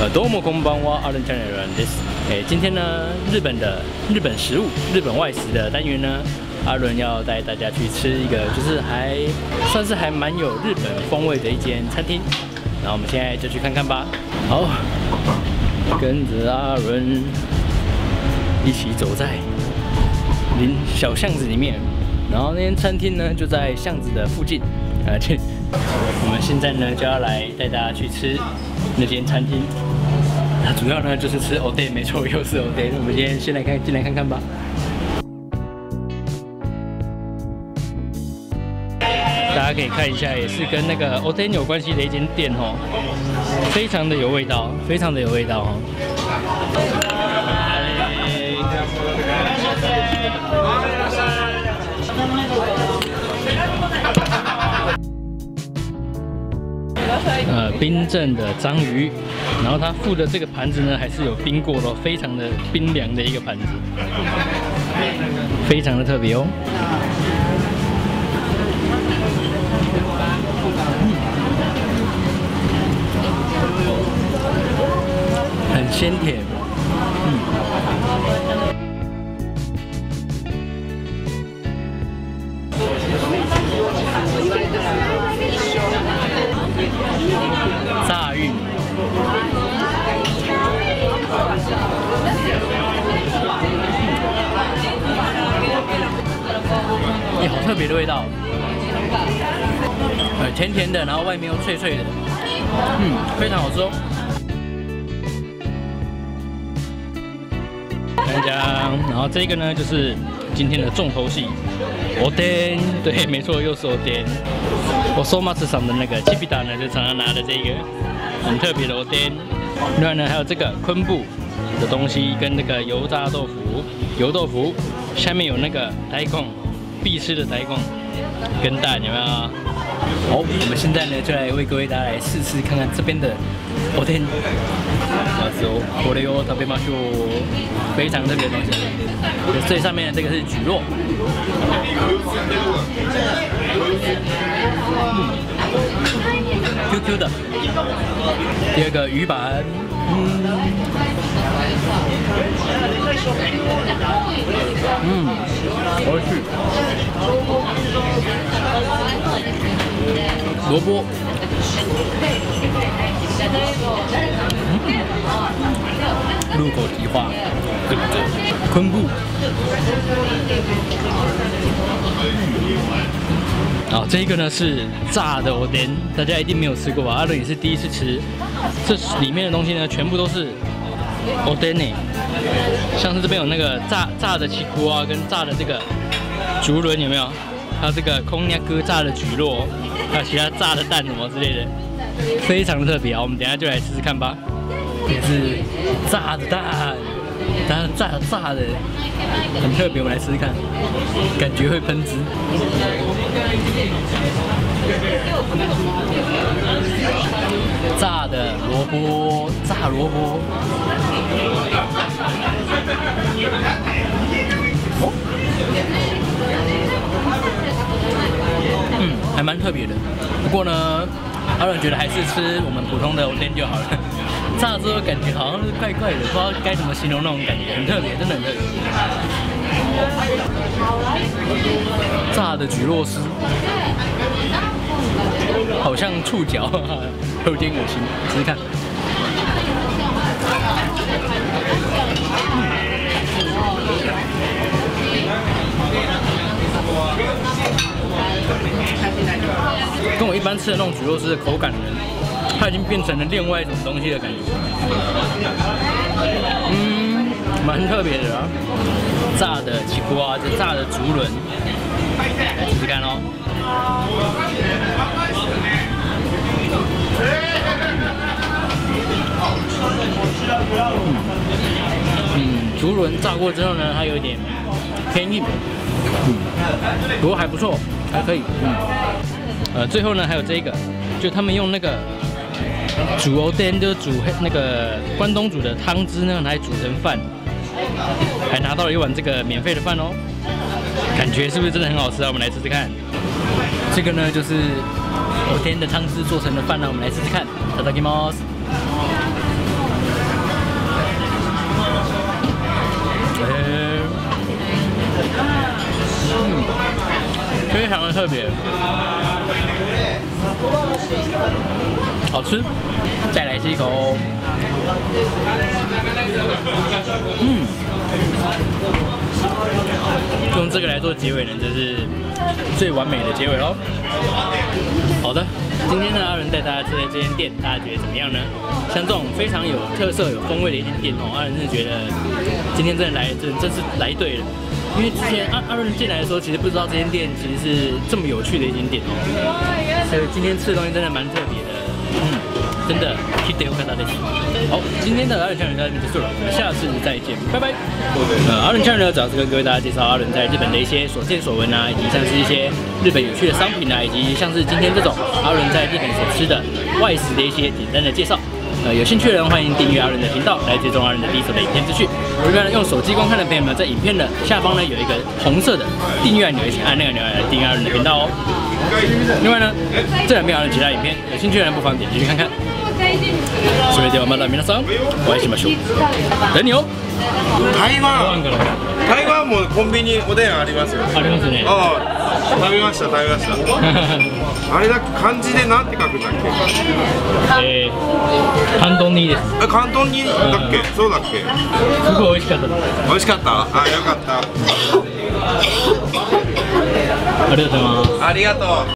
どうもこんばんは，阿伦チャンネルです。今天呢，日本食物、日本外食的单元呢，阿伦要带大家去吃一个，就是算是还蛮有日本风味的一间餐厅。然后我们现在就去看看吧。好，跟着阿伦一起走在小巷子里面，然后那间餐厅呢就在巷子的附近。我们现在呢就要来带大家去吃那间餐厅。它主要呢就是吃おでん，没错，又是おでん。我们今天先来进来看看吧。大家可以看一下，也是跟那个おでん有关系的一间店哦，非常的有味道，非常的有味道哦。冰镇的章鱼，然后它附的这个盘子呢，还是有冰过的，非常的冰凉的一个盘子，非常的特别哦。很鲜甜，炸玉米，好特别的味道，甜甜的，然后外面又脆脆的，非常好吃哦。然后这个呢就是今天的重头戏，おでん，对，没错，又是おでん。我收马斯上的那个七比达呢，就常常拿的这个很特别的おでん。另外呢，还有这个昆布的东西，跟那个油炸豆腐、油豆腐，下面有那个大根，必吃的大根跟蛋，有没有？好，我们现在呢就来为各位大家来试看看这边的おでん。まずこれを食べましょう。非常特别的东西。最上面的这个是蒟蒻。QQ 的。第二个鱼板，好吃。萝卜，入口即化，昆布。好，这个呢是炸的おでん，大家一定没有吃过吧？阿伦也是第一次吃。这里面的东西呢，全部都是おでん呢，像是这边有那个炸的chi库啊，跟炸的这个竹轮，有没有？还有这个空酿哥炸的蒟蒻，还有其他炸的蛋什么之类的，非常的特别啊！我们等一下就来试看吧。也是炸的蛋，当然炸的很特别，我们来试看，感觉会喷汁。炸的萝卜，炸萝卜。还蛮特别的。不过呢，阿伦觉得还是吃我们普通的おでん就好了。炸之后感觉好像是怪怪的，不知道该怎么形容那种感觉，很特别，真的很特别。炸的蒟蒻丝，好像触角，有点恶心，试试看。跟我一般吃的那种蒟蒻丝的口感呢，它已经变成了另外一种东西的感觉。蛮特别的啊！炸的chi库啊，这炸的竹轮，来试试看哦。竹轮炸过之后呢，它有一点偏硬，不过还不错，还可以。最后呢还有这个，就他们用那个煮おでん，就是煮那个关东煮的汤汁呢，来煮成饭，还拿到了一碗这个免费的饭哦。感觉是不是真的很好吃啊？我们来试试看。这个呢就是おでん的汤汁做成的饭呢，我们来试试看。いただきます。 非常的特别，好吃。再来吃一口，用这个来做结尾呢，就是最完美的结尾喽。好的，今天呢，阿伦带大家吃的这间店，大家觉得怎么样呢？像这种非常有特色、有风味的一间店哦，阿伦真的觉得今天真的真是来对了。因为之前阿伦进来的时候，其实不知道这间店其实是这么有趣的一间店哦，所以今天吃的东西真的蛮特别的，真的记得要看到这集。好，今天的阿伦酱料到这边结束了，我们下次再见，拜拜。阿伦酱料主要是跟各位大家介绍阿伦在日本的一些所见所闻啊，以及像是一些日本有趣的商品啊，以及像是今天这种阿伦在日本所吃的外食的一些简单的介绍。有兴趣的人欢迎订阅阿伦的频道，来追踪阿伦的第一手的影片资讯。如果用手机观看的朋友们，在影片的下方呢有一个红色的订阅按钮，请按那个钮来订阅阿伦的频道哦。另外呢，这两边阿伦其他影片，有兴趣的人不妨点进去看看。それではまた皆さんお会いしましょう。等你哦。 台湾もコンビニおでんありますよ。 ありますね。 食べました。あれだっけ漢字でなんて書くんだっけ？ 関東煮です。 関東煮だっけ？そうだっけ？ すごい美味しかったです。 美味しかった？あ、よかった。 ありがとうございます。 ありがとう。